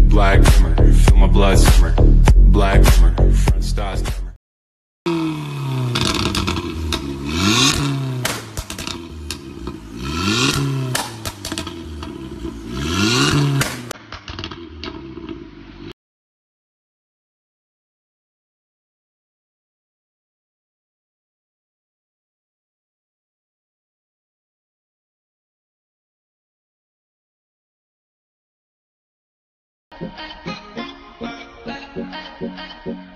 Black hammer, feel my blood simmer. Black hammer, front stars hammer. Thank you.